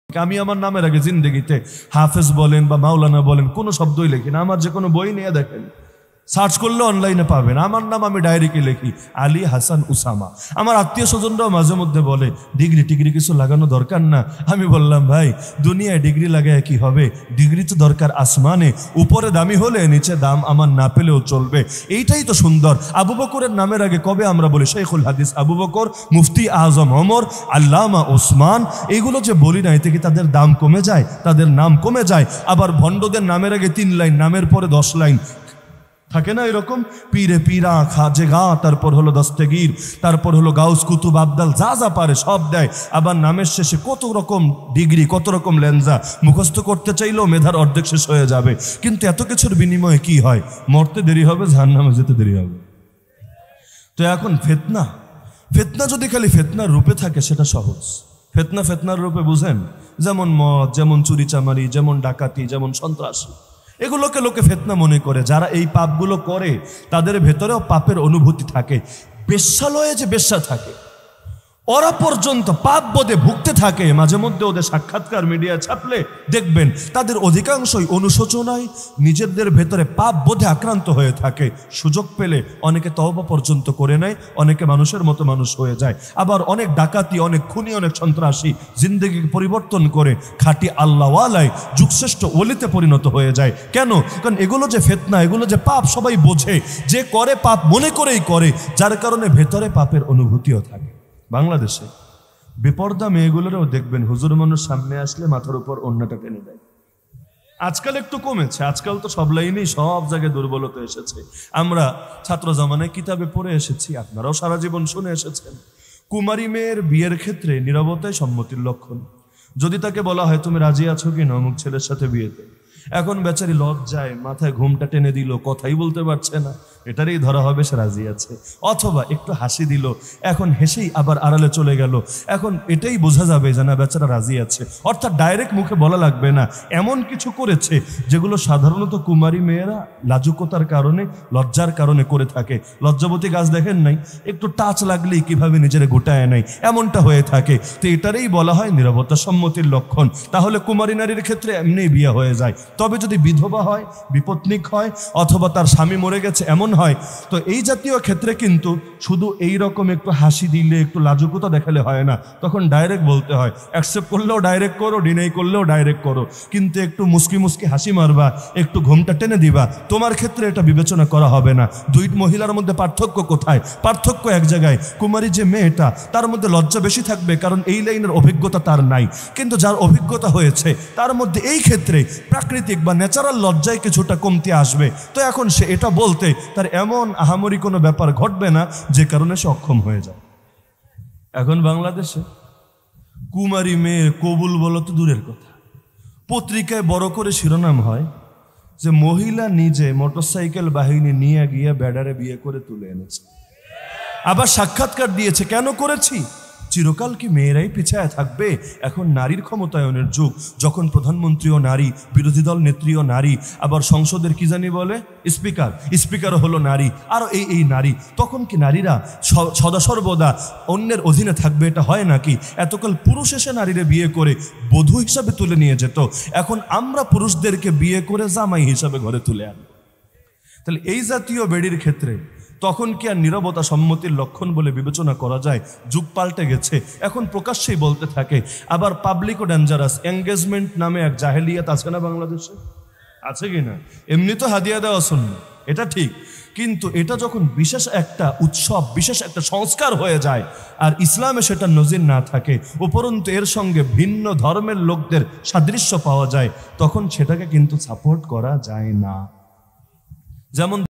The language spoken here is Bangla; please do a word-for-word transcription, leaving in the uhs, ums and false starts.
আমি আমার নামের আগে জিন্দেগিতে হাফেজ বলেন বা মাওলানা বলেন কোনো শব্দই লিখি না। আমার যে কোনো বই নিয়ে দেখেন, সার্চ করলে অনলাইনে পাবেন, আমার নাম আমি ডায়েরিতে লিখি আলী হাসান ওসামা। আমার আত্মীয় স্বজনরাও মাঝে মধ্যে বলে ডিগ্রি টিগ্রি কিছু লাগানো দরকার না। আমি বললাম ভাই দুনিয়ায় ডিগ্রি লাগায় কি হবে, ডিগ্রি তো দরকার আসমানে, উপরে দামি হলে নিচে দাম আমার না পেলেও চলবে, এইটাই তো সুন্দর। আবু বকরের নামের আগে কবে আমরা বলি শেখুল হাদিস আবু বকর, মুফতি আজম ওমর, আল্লামা ওসমান, এইগুলো যে বলি না এতে কি তাদের দাম কমে যায়, তাদের নাম কমে যায়? আবার ভণ্ডদের নামের আগে তিন লাইন, নামের পরে দশ লাইন থাকে না এরকম, পীরে পীরা খাজে গা, তারপর হলো দস্তগীর, তারপর হলো গাউস কুতুব আবদাল, যা যা পারে সব দেয়। আবার নামের শেষে কত রকম ডিগ্রি, কত রকম লেনজা, মুখস্থ করতে চাইলেও মেধার অর্ধেক শেষ হয়ে যাবে। কিন্তু এত কিছুর বিনিময়ে কি হয়? মরতে দেরি হবে, জাহান্নামে যেতে দেরি হবে। তো এখন ফিতনা, ফিতনা যদি খালি ফিতনার রূপে থাকে সেটা সহজ। ফিতনা ফিতনার রূপে বুঝেন, যেমন মদ, যেমন চুরি চামারি, যেমন ডাকাতি, যেমন সন্ত্রাসী, এগুলোকে লোকে ফিতনা মনে করে। যারা এই পাপগুলো করে তাদের ভেতরেও পাপের অনুভূতি থাকে। বেশ্যালয়ে যে বেশ্যা থাকে ওরা পর্যন্ত পাপ বোধে ভুগতে থাকে। মাঝে মধ্যে ওদের সাক্ষাৎকার মিডিয়া ছাপলে দেখবেন তাদের অধিকাংশই অনুশোচনায় নিজেদের ভেতরে পাপ বোধে আক্রান্ত হয়ে থাকে। সুযোগ পেলে অনেকে তওবা পর্যন্ত করে নেয়, অনেকে মানুষের মতো মানুষ হয়ে যায়। আবার অনেক ডাকাতি, অনেক খুনি, অনেক সন্ত্রাসী জিন্দেগি পরিবর্তন করে খাঁটি আল্লাহওয়ালায় যুগশ্রেষ্ঠ ওলিতে পরিণত হয়ে যায়। কেন? কারণ এগুলো যে ফিতনা, এগুলো যে পাপ সবাই বোঝে, যে করে পাপ মনে করেই করে, যার কারণে ভেতরে পাপের অনুভূতিও থাকে। বাংলাদেশে বেপর্দা মেয়েগুলোরও দেখবেন হুজুর মানুষ সামনে আসলে মাথার উপর ওড়নাটা টেনে দেয়। আজকাল একটু কমেছে, আজকাল তো সব লাইনেই সব জায়গায় দুর্বলতা এসেছে। আমরা ছাত্র জামানায় কিতাবে পড়ে এসেছি, আপনারাও সারা জীবন শুনে এসেছেন, কুমারী মেয়ের বিয়ের ক্ষেত্রে নীরবতাই সম্মতির লক্ষণ। যদি তাকে বলা হয় তুমি রাজি আছো কি না অমুক ছেলের সাথে বিয়েতে, এখন বেচারি লজ্জায় মাথায় ঘুমটা টেনে দিল, কথাই বলতে পারছে না, এটারই ধরা হবে সে রাজি আছে। অথবা একটু হাসি দিল, এখন হেসেই আবার আড়ালে চলে গেল, এখন এটাই বোঝা যাবে যে না বেচারা রাজি আছে। অর্থাৎ ডাইরেক্ট মুখে বলা লাগবে না, এমন কিছু করেছে যেগুলো সাধারণত কুমারী মেয়েরা লাজুকতার কারণে, লজ্জার কারণে করে থাকে। লজ্জাবতী গাছ দেখেন নাই, একটু টাচ লাগলেই কিভাবে নিজের গোটায় নেয়, এমনটা হয়ে থাকে। তো এটারই বলা হয় নীরবতা সম্মতির লক্ষণ। তাহলে কুমারী নারীর ক্ষেত্রে এমনি বিয়ে হয়ে যায়। তবে যদি বিধবা হয়, বিপত্নিক হয়, অথবা তার স্বামী মরে গেছে এমন হয়, তো এই জাতীয় ক্ষেত্রে কিন্তু শুধু এই রকম একটু হাসি দিলে, একটু লাজুকতা দেখালে হয় না, তখন ডাইরেক্ট বলতে হয়। অ্যাকসেপ্ট করলেও ডাইরেক্ট করো, ডিনাই করলেও ডাইরেক্ট করো, কিন্তু একটু মুস্কি মুস্কি হাসি মারবা, একটু ঘুমটা টেনে দিবা, তোমার ক্ষেত্রে এটা বিবেচনা করা হবে না। দুই মহিলার মধ্যে পার্থক্য কোথায়? পার্থক্য এক জায়গায়, কুমারী যে মেয়েটা তার মধ্যে লজ্জা বেশি থাকবে, কারণ এই লাইনের অভিজ্ঞতা তার নাই। কিন্তু যার অভিজ্ঞতা হয়েছে তার মধ্যে এই ক্ষেত্রে প্রাকৃতিক বা ন্যাচারাল লজ্জায় কিছুটা কমতি আসবে। তো এখন সে এটা বলতে তার এমন আহামরি কোনো ব্যাপার ঘটবে না যে কারণে সে অক্ষম হয়ে যায়। এখন বাংলাদেশে কুমারী মেয়ে কবুল বলো তো দূরের কথা, পত্রিকায় বড় করে শিরোনাম হয় যে মহিলা নিজে মোটরসাইকেল বাহিনী নিয়ে গিয়ে বেডারে বিয়ে করে তুলে এনেছে। আবার সাক্ষাৎকার দিয়েছে, কেন করেছি? চিরকাল কি মেয়েরাই পিছায় থাকবে? এখন নারীর ক্ষমতায়নের যুগ, যখন প্রধানমন্ত্রীও নারী, বিরোধী দল নেত্রীও নারী, আবার সংসদের কি জানি বলে স্পিকার, স্পিকারও হলো নারী, আরও এই এই নারী, তখন কি নারীরা সদা সর্বদা অন্যের অধীনে থাকবে? এটা হয় নাকি? এতকাল পুরুষ এসে নারীরা বিয়ে করে বধূ হিসাবে তুলে নিয়ে যেত, এখন আমরা পুরুষদেরকে বিয়ে করে জামাই হিসাবে ঘরে তুলে আনব। তাহলে এই জাতীয় বেডির ক্ষেত্রে তখন কি আর নীরবতা সম্মতির লক্ষণ বলে বিবেচনা করা যায়? যুগ পাল্টে গেছে, এখন প্রকাশ্যেই বলতে থাকে। আবার পাবলিক ও ডেঞ্জারাস এঙ্গেজমেন্ট নামে এক জাহেলিয়াত আছে না বাংলাদেশে? আছে কি না? এমনি তো হাদিয়া দেওয়া শূন্য, এটা ঠিক, কিন্তু এটা যখন বিশেষ একটা উৎসব, বিশেষ একটা সংস্কার হয়ে যায় আর ইসলামে সেটা নজির না থাকে, উপরন্তু এর সঙ্গে ভিন্ন ধর্মের লোকদের সাদৃশ্য পাওয়া যায়, তখন সেটাকে কিন্তু সাপোর্ট করা যায় না। যেমন